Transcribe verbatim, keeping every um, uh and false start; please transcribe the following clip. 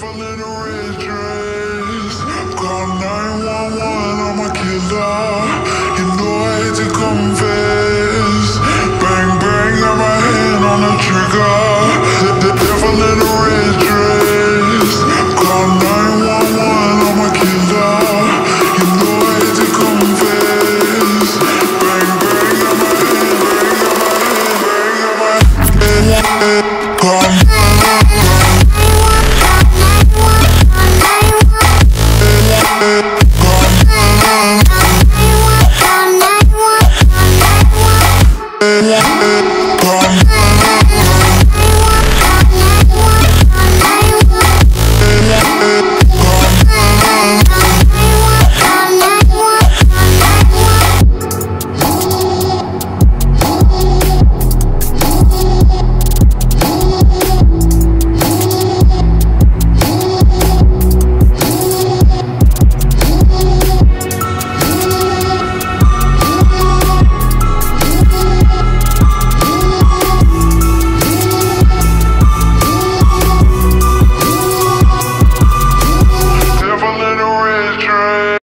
devil in a red dress. Call nine one one, I'm a killer. You know I hate to confess. Bang bang, got my hand on the trigger. The, the devil in a red dress.